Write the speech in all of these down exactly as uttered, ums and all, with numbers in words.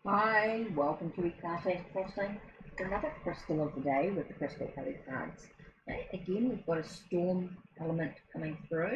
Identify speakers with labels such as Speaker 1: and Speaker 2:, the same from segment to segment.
Speaker 1: Hi, welcome to Ecarte Frosting for another crystal of the day with the Crystal Kelly cards. Okay, again, we've got a storm element coming through,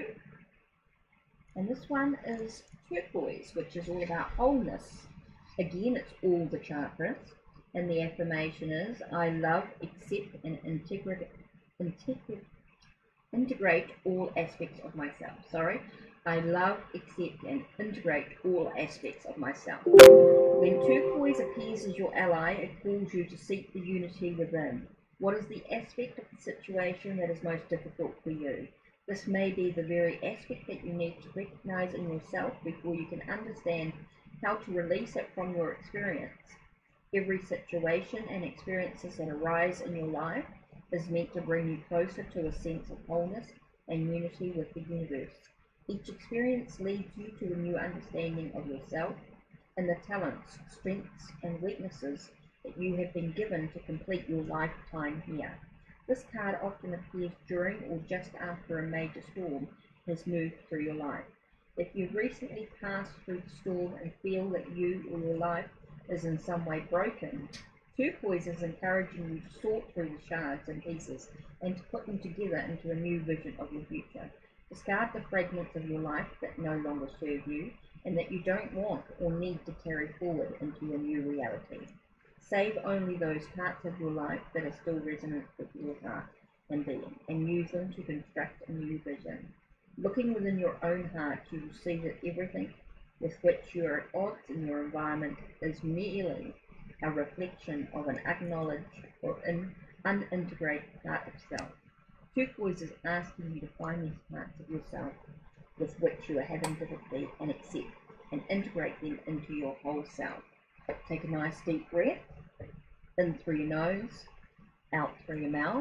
Speaker 1: and this one is turquoise, which is all about wholeness. Again, it's all the chakras, and the affirmation is I love, accept, and integrate, integrate, integrate all aspects of myself. Sorry, I love, accept, and integrate all aspects of myself. When turquoise appears as your ally, it calls you to seek the unity within. What is the aspect of the situation that is most difficult for you? This may be the very aspect that you need to recognize in yourself before you can understand how to release it from your experience. Every situation and experiences that arise in your life is meant to bring you closer to a sense of wholeness and unity with the universe. Each experience leads you to a new understanding of yourself and the talents, strengths, and weaknesses that you have been given to complete your lifetime here. This card often appears during or just after a major storm has moved through your life. If you've recently passed through the storm and feel that you or your life is in some way broken, turquoise is encouraging you to sort through the shards and pieces and to put them together into a new vision of your future. Discard the fragments of your life that no longer serve you and that you don't want or need to carry forward into your new reality. Save only those parts of your life that are still resonant with your heart and being, and use them to construct a new vision. Looking within your own heart, you will see that everything with which you are at odds in your environment is merely a reflection of an acknowledged or an unintegrated part of self. Turquoise is asking you to find these parts of yourself with which you are having difficulty and accept and integrate them into your whole self. Take a nice deep breath, in through your nose, out through your mouth.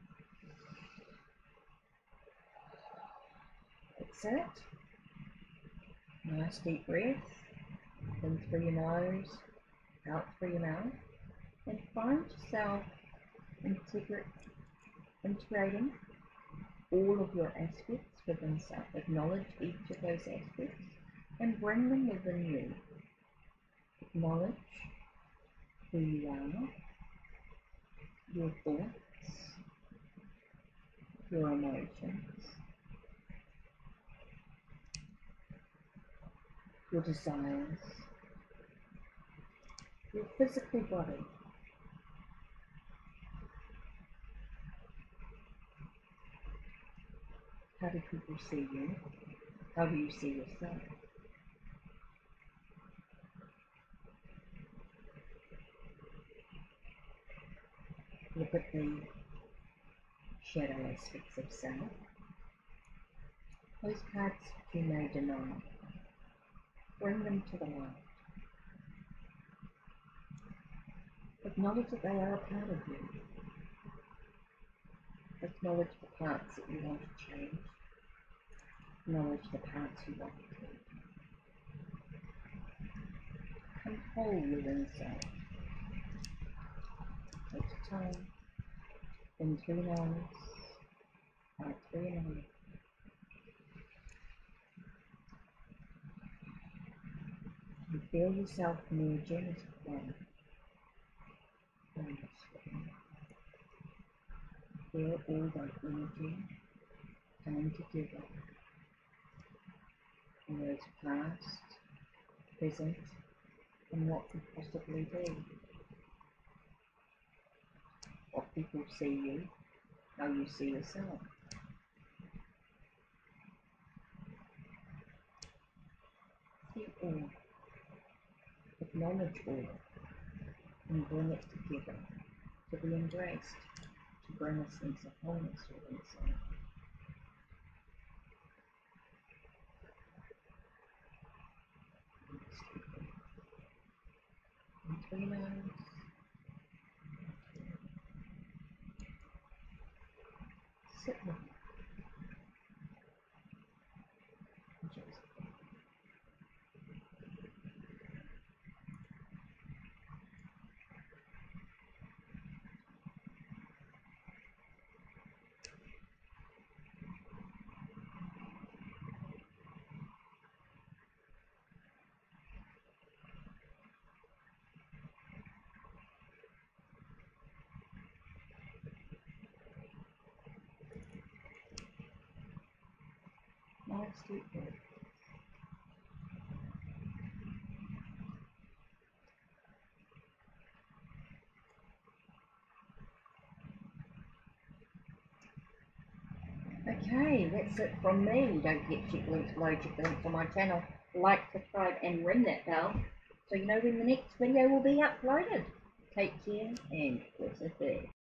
Speaker 1: That's it. Nice deep breath, in through your nose, out through your mouth. And find yourself integra- integrating all of your aspects within self. Acknowledge each of those aspects and bring them within you. Acknowledge who you are, your thoughts, your emotions, your desires, your physical body. How do people see you? How do you see yourself? Look at the shadow aspects of self. Those parts you may deny. Bring them to the light. Acknowledge that they are a part of you. Acknowledge the parts that you want to change. Acknowledge the parts you want to keep. Come whole within self. Take your time. In through your nose. Out through your mouth. And feel yourself merging as one. Feel all that energy coming together in those past, present, and what could possibly be. What people see you, how you see yourself. See all, acknowledge all, and bring it together to be embraced, to bring a sense of wholeness within self. Into your nose. Sit with it. step there. Okay, that's it from me. Don't forget to check the links below, check the links on my channel, like, subscribe and ring that bell so you know when the next video will be uploaded. Take care and blessed be.